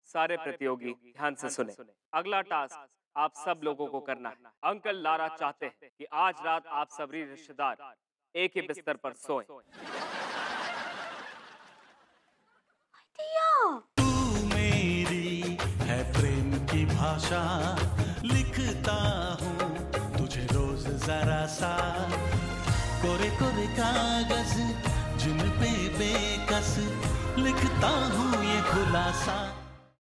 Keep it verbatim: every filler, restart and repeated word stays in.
सारे प्रतियोगी ध्यान से सुने। अगला टास्क आप सब लोगों को करना है। अंकल लारा चाहते हैं कि आज रात आप सभी रिश्तेदार एक ही बिस्तर पर सोएं। तू मेरी है प्रेम की भाषा, लिखता हूँ तुझे रोज जरा सा, कोरे कोरे कागज जिन पे बेकस लिखता हूँ ये खुलासा।